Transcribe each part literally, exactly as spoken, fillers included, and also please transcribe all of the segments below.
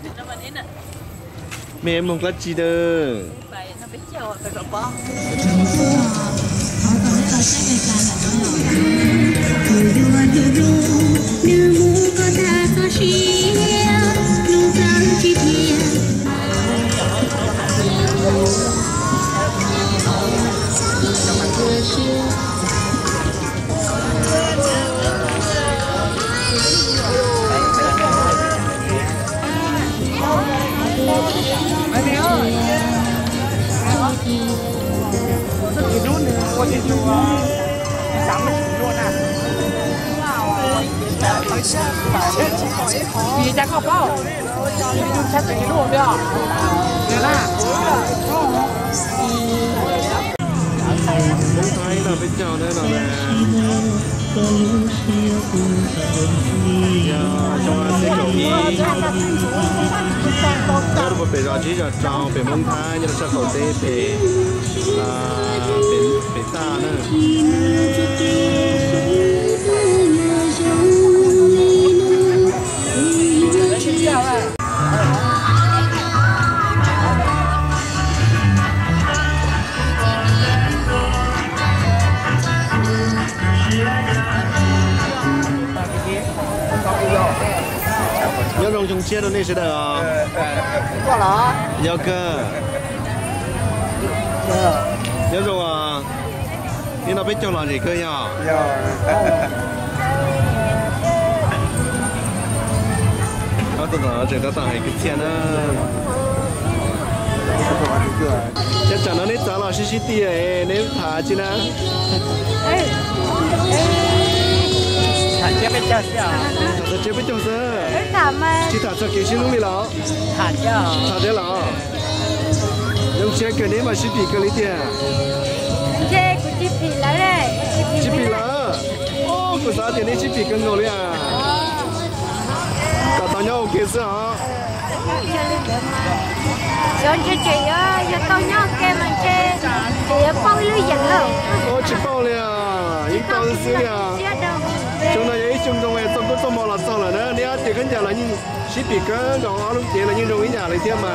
เมมลงกระจีเด้อไปทำไปเที่ยวไปกระป๋อง比加靠爆，才等于路标，对啦。 Bông Thái là bên chào đây là về cho anh sẽ cầu ý đó là một bể rõ chỉ là trào bể Bông Thái như là sẽ cầu tế bể bể bể ta nữa nhớ rong trong chia đâu này sẽ được qua đó nhớ cơ nhớ rồi à đi nó biết cho là gì cơ nhở có tôi nói chuyện có tặng hay cái tiền á chắc chắn nó nít trả là xí xí tiền nếu thả chứ na thả chưa biết chơi gì à thả chưa biết chơi gì thả mà chỉ thả cho kỳ xin luôn đi lọ thả chưa thả thế lọ dùng xe cái này mà xí bị cái lấy tiền chơi của chị bị lá đấy xí bị lá ô của sao tiền này xí bị cái ngầu đấy à cả tao nhau kia sao rồi chị chị ơi giờ tao nhau kia mà chơi chị bao lưới dẫn rồi ô chị bao liền những tao xíu liền chúng ta ấy chúng tôi trong cái tôm là sao là nữa nếu thì cái nhà là như ship bị cái đó lúc tiền là như trong cái nhà này thêm mà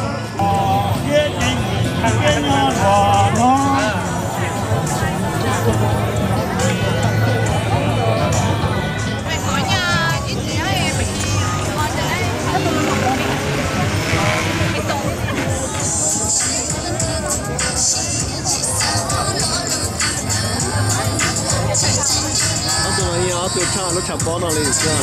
nó từ cha nó chập bó nó lên chưa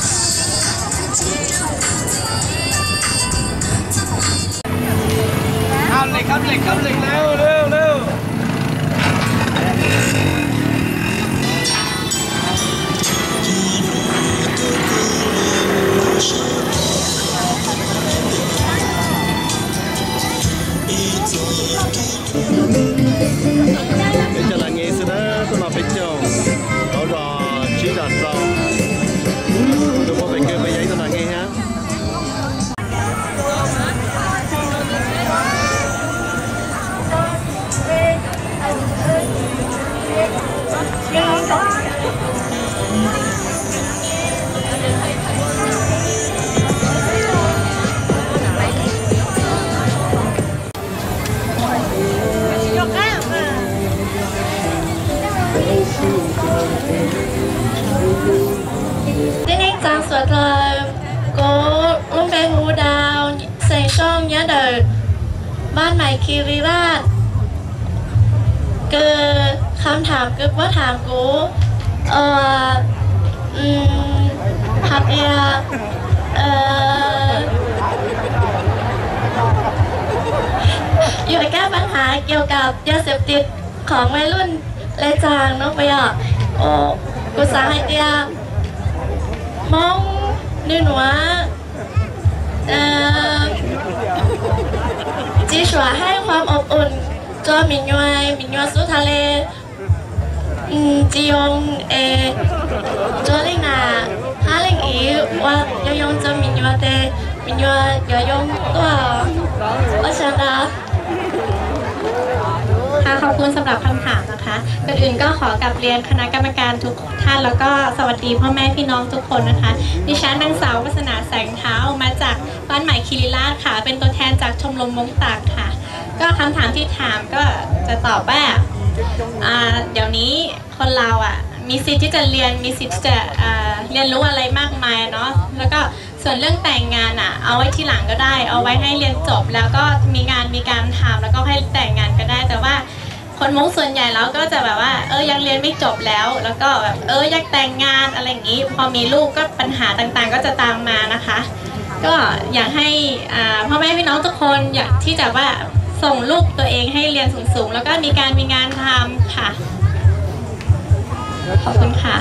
khăm lịch khăm lịch khăm lịch lêu lêu lêu bây giờ là nghe sự đó tôi nói bây giờ đó rồi chỉ là sao tôi có phải kêu mấy giấy tôi nói nghe ha Tiếng Anh trang xuất là cô Lung Bê Hú Đào Sành Sông nhớ đời Ban Mày Kỳ Vi Vát Cứ khám thảm cứ bớt thảm cú Ờ Hạt ya Ờอยู่กับปัญหาเกี่ยวกับยาเสพติดของวัยรุ่นและจางน้องไปอ่ะโอ้กูสาให้เตียมองนี่หนูเอ่อจีสวาให้ความอบอุ่นจอมินยวายมินยวสุทะเลจียงเอจอลิงนาฮาลิงอีว่ายองจอมินยวเตมินยวอย่ายองตัวว่าฉันนะหาขอบคุณสำหรับคำถามนะคะก่อนอื่นก็ขอกลับเรียนคณะกรรมการทุกท่านแล้วก็สวัสดีพ่อแม่พี่น้องทุกคนนะคะดิฉันนางสาววัฒนาแสงเท้ามาจากบ้านใหม่คีรีราชค่ะเป็นตัวแทนจากชมรมมงตากค่ะก็คำถามที่ถามก็จะตอบว่าเดี๋ยวนี้คนเราอ่ะมีสิทธิ์ที่จะเรียนมีสิทธิ์ที่จะเรียนรู้อะไรมากมายเนาะแล้วก็ส่วนเรื่องแต่งงานอ่ะเอาไว้ที่หลังก็ได้เอาไว้ให้เรียนจบแล้วก็มีงานมีการทำแล้วก็ให้แต่งงานก็ได้แต่ว่าคนมงส่วนใหญ่แล้วก็จะแบบว่าเออยังเรียนไม่จบแล้วแล้วก็แบบเอออยากแต่งงานอะไรอย่างนี้พอมีลูกก็ปัญหาต่างๆก็จะตามมานะคะก็อยากให้พ่อแม่พี่น้องทุกคนอยากที่จะว่าส่งลูกตัวเองให้เรียนสูงๆแล้วก็มีการมีงานทำค่ะขอบคุณค่ะ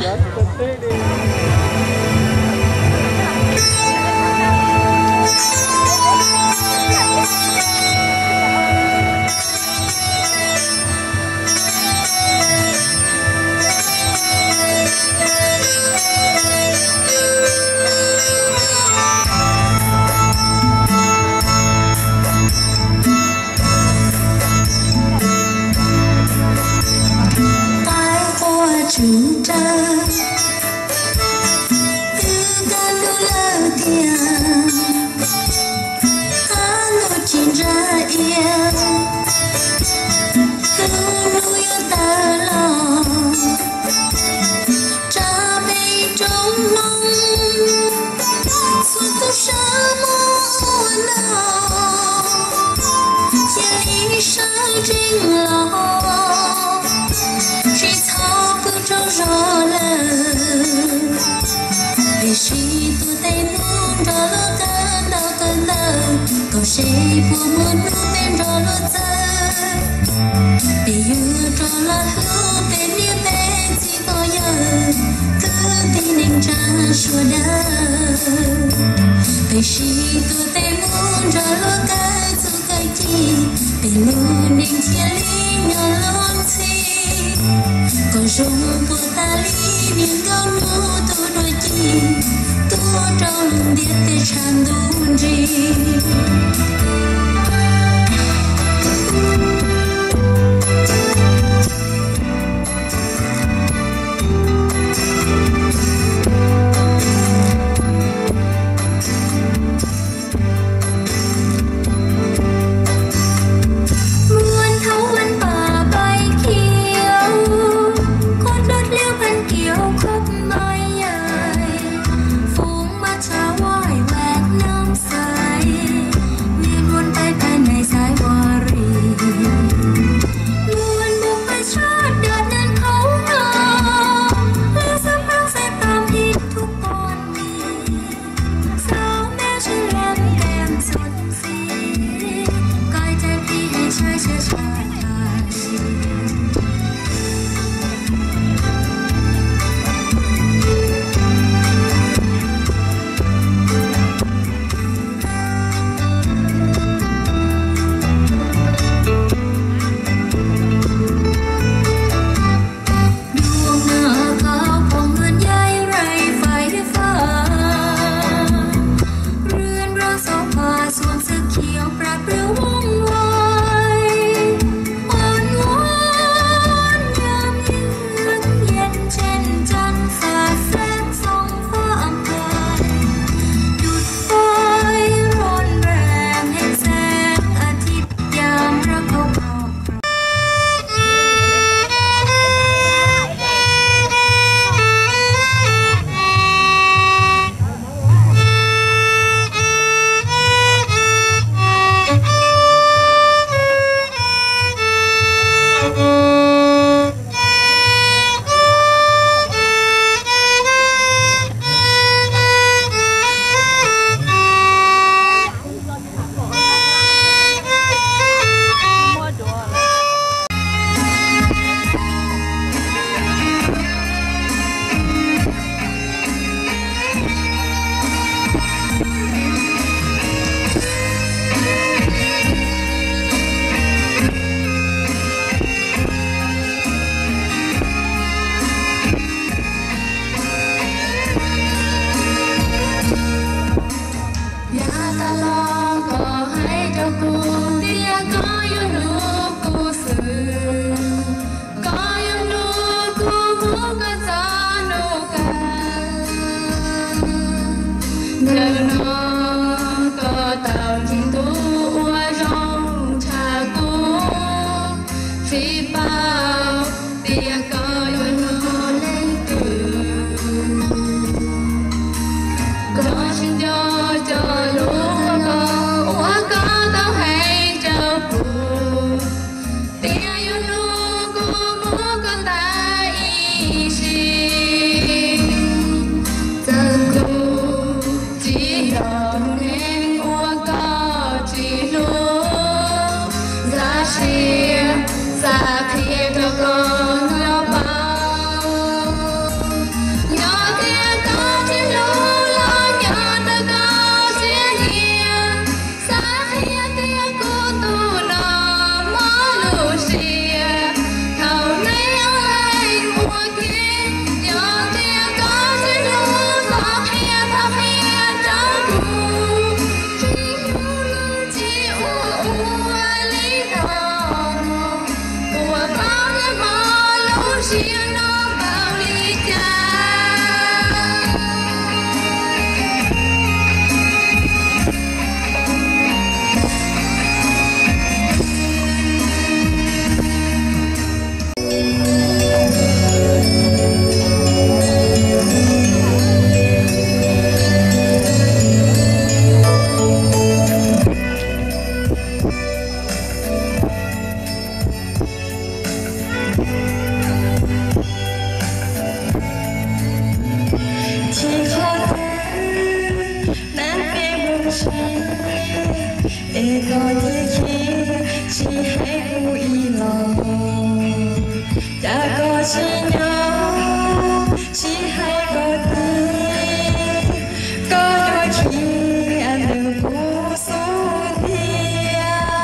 เอก็ที่คิดชี้ให้กูอีหลอกจะก็ชี้ยอชี้ให้ก็ดีก็โดยคิดอันหนึ่งกูสู้เดีย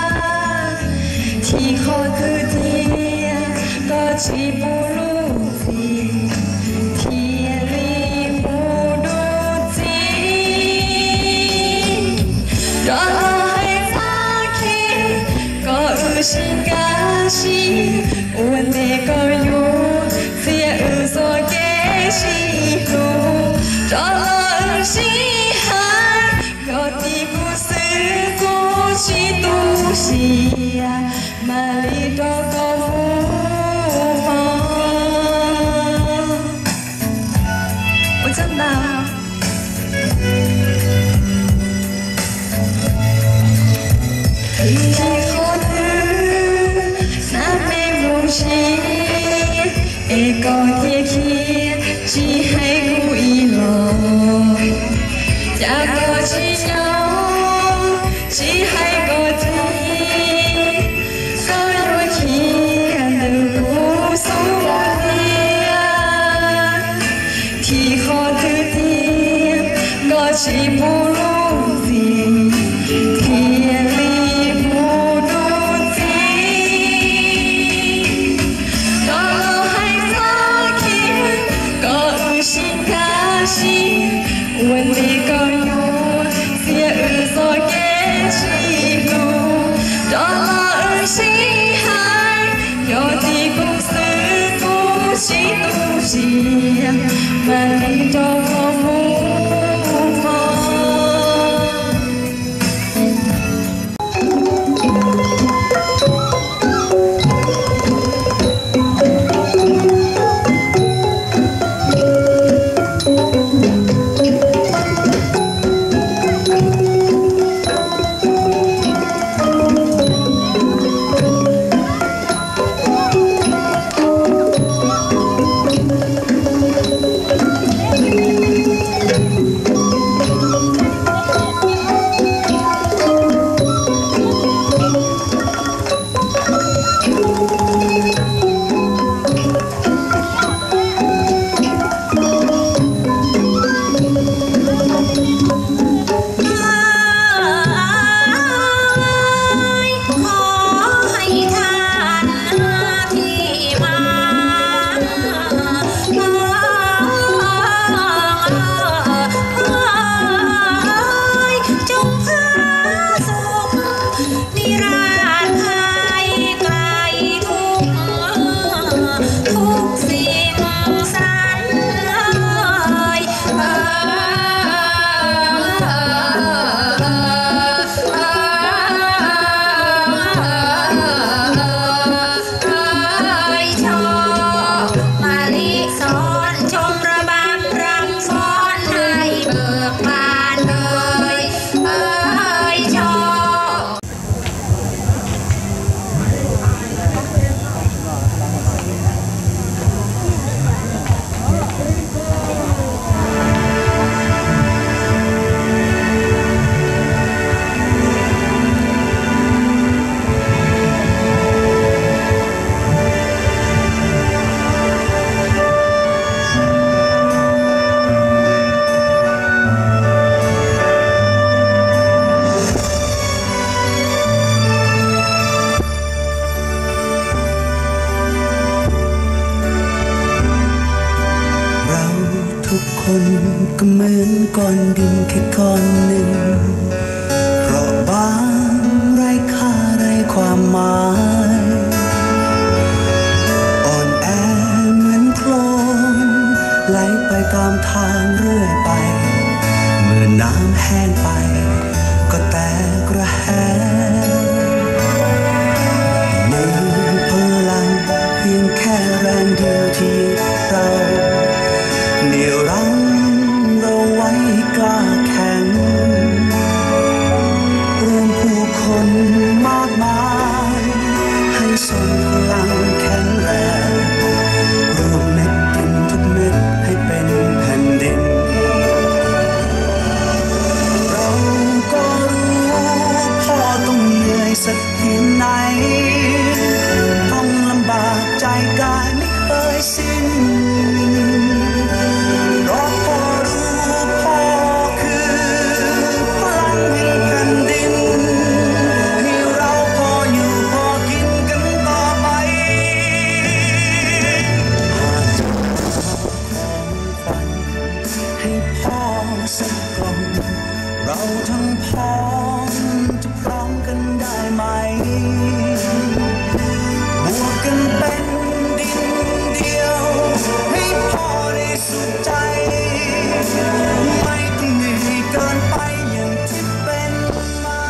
ที่ขอคือเดียก็ชี้ปูลูกฟีที่ลีปูดูจีรอให้ฟ้าคิดก็อือชิกาชีวันเด็กก็อยู่เสียอือโซเกชีลูรออือชีหายก็ตีกูซื้อกูชีตูชีมาลีดอกก็หู我真的ที่ขอเธอน้ำไม่รู้ชีเอก็ที่คิดชี้ให้กูอีหลอกจะก็ชี้ยอชี้ให้ก็ทีก็รู้คิดอันเดิมกูสู้เดียที่ขอเธอทีก็ชี้ปูลูกฟีที่ลีปูดูจีก็ให้ฟ้าคิดก็อือชิกาชีวันนี้ก็อยู่เสียอือโซเกชีลูดอลลาร์อือชีหายยอที่กูซื้อกูชีตูชีมาลีดอกก็หูพอก็เหมือนก้อนดินแค่ก้อนหนึ่งเพราะบางไร้ค่าไร้ความหมายอ่อนแอเหมือนโคลนไหลไปตามทางเรื่อยไปเมื่อน้ำแห้งไปก็แตกระแหงมีพลังเพียงแค่แรงเดียวที่เราเหนี่ยวรั้งเราไว้กล้าแข็งพร้อมจะพร้อมกันได้ไหมบวกกันเป็นดินเดียวให้พอได้สุขใจไม่ต้องเหนื่อยเกินไปอย่างที่เป็นมา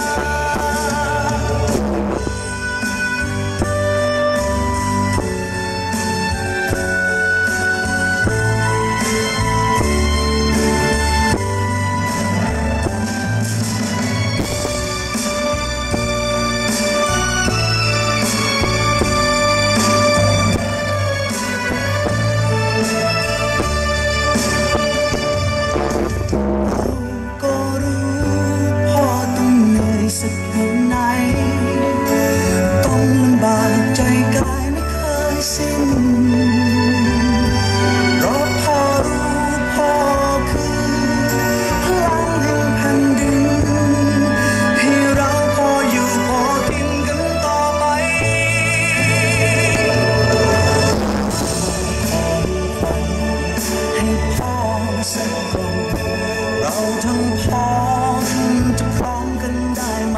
เราทั้งพร้อมจะพร้อมกันได้ไหม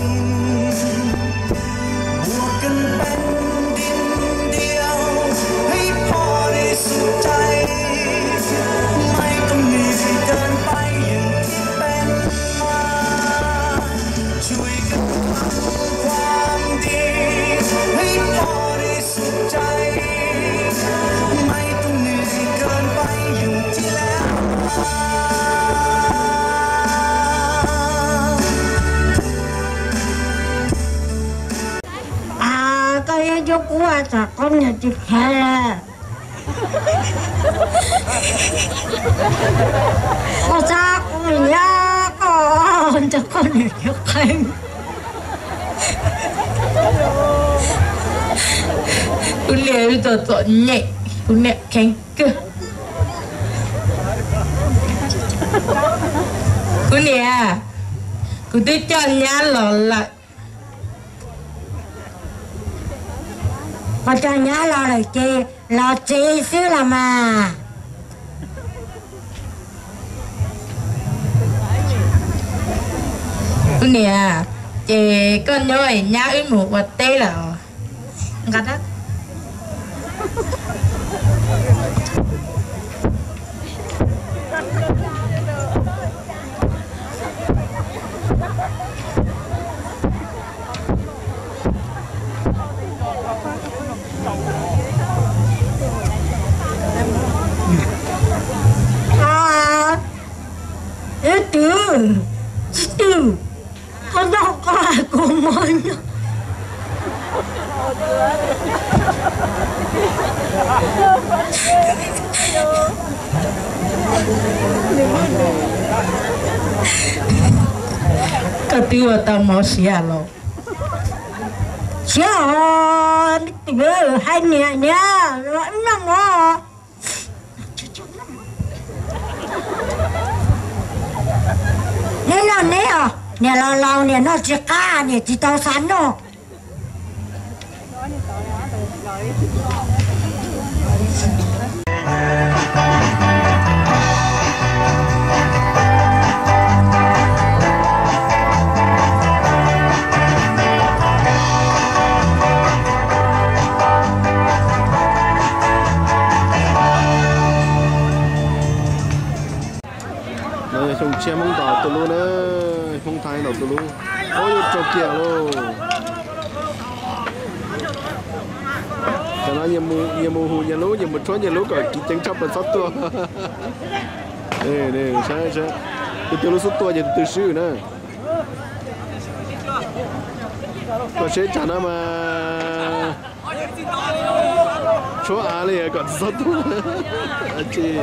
บวกกันเป็นดินเดียวให้พอได้สุขใจไม่ต้องเหนื่อยเกินไปอย่างที่เป็นมาช่วยกันทำความดีให้พอได้สุขใจไม่ต้องเหนื่อยเกินไปอย่างที่แล้ว yo cuata con el tijera. O sea, ya conจะคนเดียวกันคุณเลี้ยงตัวตัวเนี่ยคุณเนี่ยแข็งเกินคุณเนี่ยคุณได้จอนยาหล่อละMà cho nhớ lo được chi, lo chi xíu là mà Tôi nè, chị con nhớ nhá ít một vật tê là Ngặt á Itu, itu, ada aku mana? Ketua tamu siapa? Siapa? Tiga hanya nya, enam oh. Nè nó nè à, nè lâu lâu nè nó chỉ cá nè chỉ tao sắn nó. Trong chia mông đỏ từ luôn á, mông thái đỏ từ luôn, ôi cho kia luôn. Cho nó nhiều mù nhiều mù hù nhiều lú nhiều một số nhiều lú cả chỉ tránh chấp là sót tua. Đây đây sai sai, từ từ lú sót tua giờ từ sư nữa. Có sẽ chả nó mà số á này còn sót tua, chị.